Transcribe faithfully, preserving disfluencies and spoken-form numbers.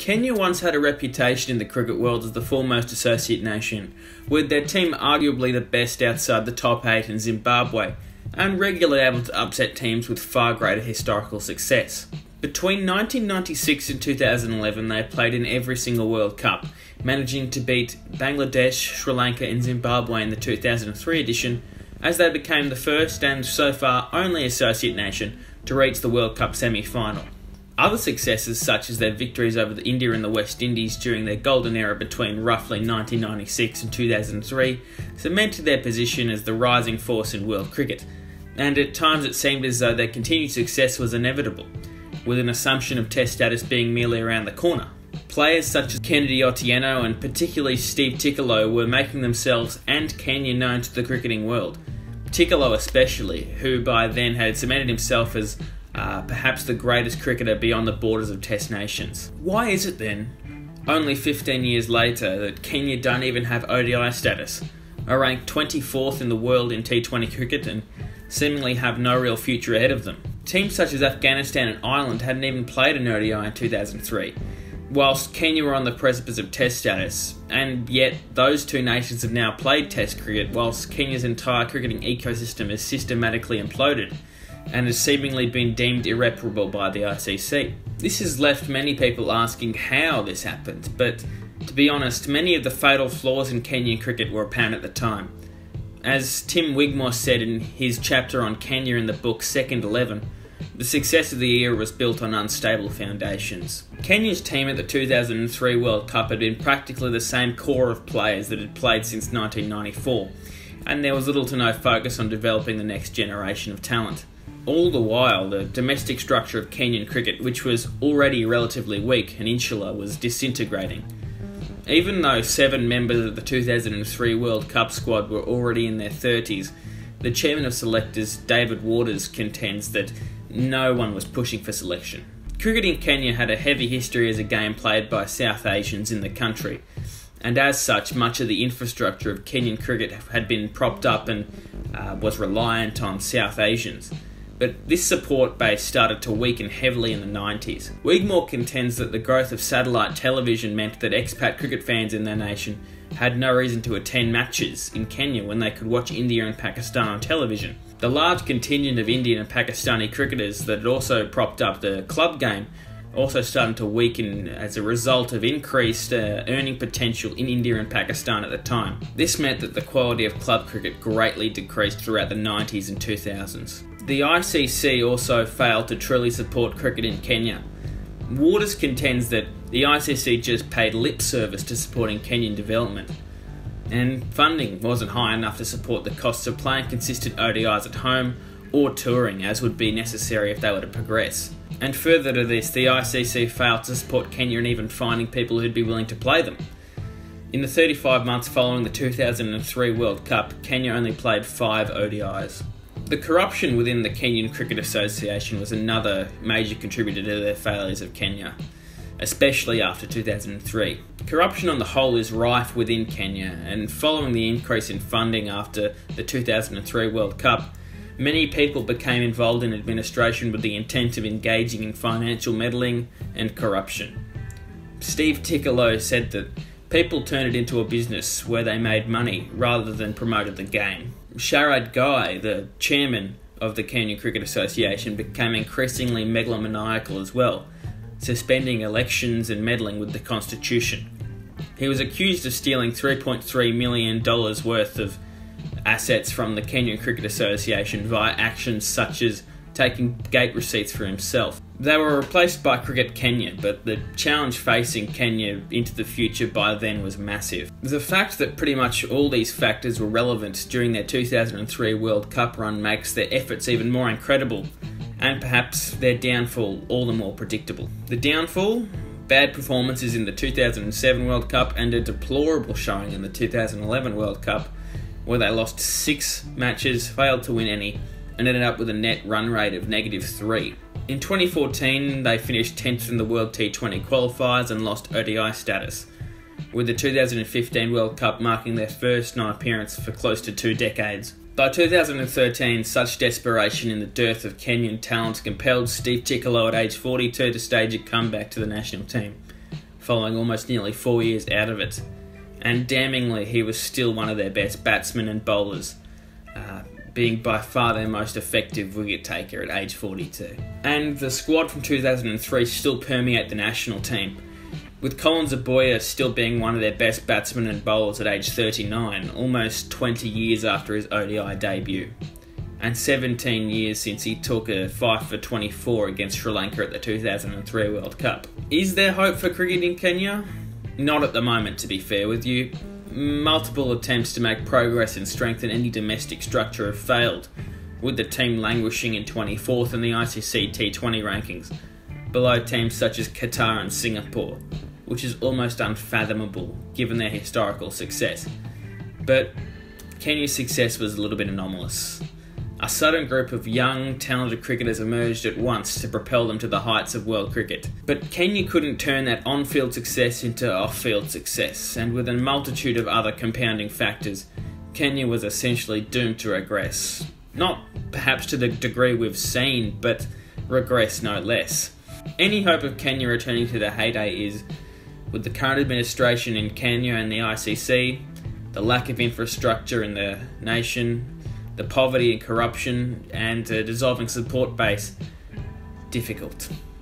Kenya once had a reputation in the cricket world as the foremost associate nation, with their team arguably the best outside the top eight in Zimbabwe, and regularly able to upset teams with far greater historical success. Between nineteen ninety-six and two thousand eleven, they played in every single World Cup, managing to beat Bangladesh, Sri Lanka and Zimbabwe in the two thousand three edition, as they became the first and so far only associate nation to reach the World Cup semi-final. Other successes, such as their victories over India and the West Indies during their golden era between roughly nineteen ninety-six and two thousand three, cemented their position as the rising force in world cricket, and at times it seemed as though their continued success was inevitable, with an assumption of Test status being merely around the corner. Players such as Kennedy Otieno and particularly Steve Tikolo were making themselves and Kenya known to the cricketing world. Tikolo especially, who by then had cemented himself as uh, perhaps the greatest cricketer beyond the borders of Test nations. Why is it then, only fifteen years later, that Kenya don't even have O D I status, are ranked twenty-fourth in the world in T twenty cricket and seemingly have no real future ahead of them? Teams such as Afghanistan and Ireland hadn't even played an O D I in two thousand three, whilst Kenya were on the precipice of Test status, and yet those two nations have now played Test cricket, whilst Kenya's entire cricketing ecosystem is systematically imploded and has seemingly been deemed irreparable by the I C C. This has left many people asking how this happened, but to be honest, many of the fatal flaws in Kenyan cricket were apparent at the time. As Tim Wigmore said in his chapter on Kenya in the book Second Eleven, the success of the era was built on unstable foundations. Kenya's team at the two thousand three World Cup had been practically the same core of players that had played since nineteen ninety-four, and there was little to no focus on developing the next generation of talent. All the while, the domestic structure of Kenyan cricket, which was already relatively weak and insular, was disintegrating. Even though seven members of the two thousand three World Cup squad were already in their thirties, the chairman of selectors, David Waters, contends that no one was pushing for selection. Cricket in Kenya had a heavy history as a game played by South Asians in the country, and as such, much of the infrastructure of Kenyan cricket had been propped up and uh, was reliant on South Asians. But this support base started to weaken heavily in the nineties. Wigmore contends that the growth of satellite television meant that expat cricket fans in their nation had no reason to attend matches in Kenya when they could watch India and Pakistan on television. The large contingent of Indian and Pakistani cricketers that had also propped up the club game also started to weaken as a result of increased uh, earning potential in India and Pakistan at the time. This meant that the quality of club cricket greatly decreased throughout the nineties and two thousands. The I C C also failed to truly support cricket in Kenya. Waters contends that the I C C just paid lip service to supporting Kenyan development, and funding wasn't high enough to support the costs of playing consistent O D Is at home or touring, as would be necessary if they were to progress. And further to this, the I C C failed to support Kenya in even finding people who'd be willing to play them. In the thirty-five months following the two thousand three World Cup, Kenya only played five O D Is. The corruption within the Kenyan Cricket Association was another major contributor to their failures of Kenya, especially after two thousand three. Corruption on the whole is rife within Kenya, and following the increase in funding after the two thousand three World Cup, many people became involved in administration with the intent of engaging in financial meddling and corruption. Steve Tikolo said that people turned it into a business where they made money rather than promoted the game. Sharad Ghai, the chairman of the Kenyan Cricket Association, became increasingly megalomaniacal as well, suspending elections and meddling with the constitution. He was accused of stealing three point three million dollars worth of assets from the Kenyan Cricket Association via actions such as taking gate receipts for himself. They were replaced by Cricket Kenya, but the challenge facing Kenya into the future by then was massive. The fact that pretty much all these factors were relevant during their two thousand three World Cup run makes their efforts even more incredible, and perhaps their downfall all the more predictable. The downfall? Bad performances in the two thousand seven World Cup and a deplorable showing in the two thousand eleven World Cup, where they lost six matches, failed to win any, and ended up with a net run rate of negative three. In twenty fourteen, they finished tenth in the World T twenty qualifiers and lost O D I status, with the two thousand fifteen World Cup marking their first non-appearance for close to two decades. By two thousand thirteen, such desperation in the dearth of Kenyan talent compelled Steve Tikolo at age forty-two to stage a comeback to the national team. following almost nearly four years out of it. And damningly, he was still one of their best batsmen and bowlers, uh, being by far their most effective wicket taker at age forty-two. And the squad from two thousand three still permeate the national team, with Colin Zaboya still being one of their best batsmen and bowlers at age thirty-nine, almost twenty years after his O D I debut, and seventeen years since he took a five for twenty-four against Sri Lanka at the two thousand three World Cup. Is there hope for cricket in Kenya? Not at the moment, to be fair with you. Multiple attempts to make progress and strengthen any domestic structure have failed, with the team languishing in twenty-fourth in the I C C T twenty rankings, below teams such as Qatar and Singapore, which is almost unfathomable given their historical success. But Kenya's success was a little bit anomalous. A sudden group of young, talented cricketers emerged at once to propel them to the heights of world cricket. But Kenya couldn't turn that on-field success into off-field success, and with a multitude of other compounding factors, Kenya was essentially doomed to regress. Not perhaps to the degree we've seen, but regress no less. Any hope of Kenya returning to their heyday is, with the current administration in Kenya and the I C C, the lack of infrastructure in the nation, the poverty and corruption, and a dissolving support base, difficult.